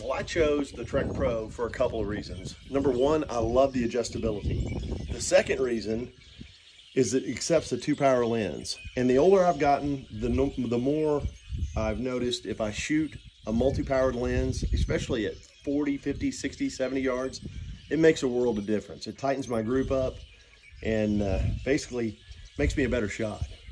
Well, I chose the Trek Pro for a couple of reasons. Number one, I love the adjustability. The second reason is that it accepts the 2-power lens. And the older I've gotten, the more I've noticed if I shoot a multi-powered lens, especially at 40, 50, 60, 70 yards, it makes a world of difference. It tightens my group up and basically makes me a better shot.